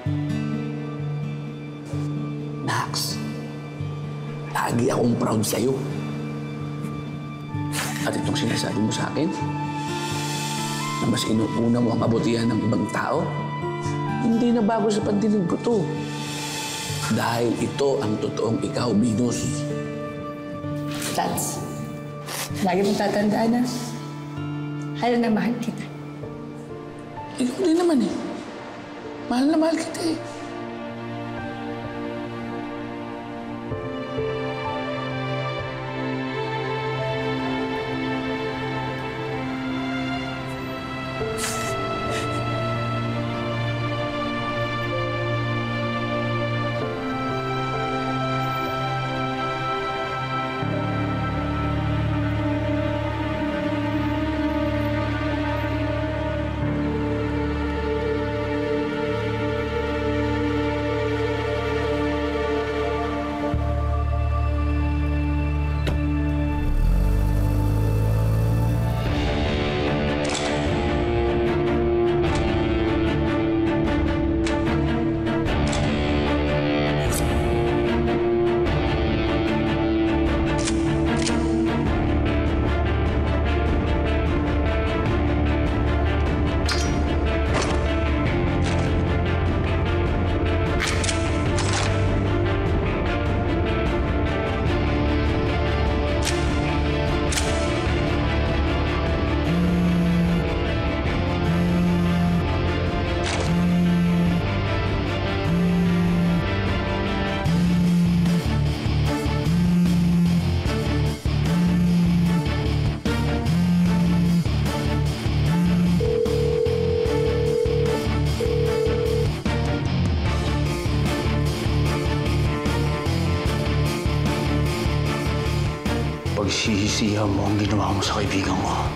Max, lagi akong proud sa'yo. At itong sinasabi mo sa akin, na mas inuuna mo ang kabutihan ng ibang tao, hindi na bago sa pandinig ko to. Dahil ito ang totoong ikaw, Venus. Lance, lagi mong tatandaan na mahal na mahal kita. Ikaw din naman eh. Mahal na mahal kita eh. Pagsisisihan mo ang ginawa mo sa kaibigan ko.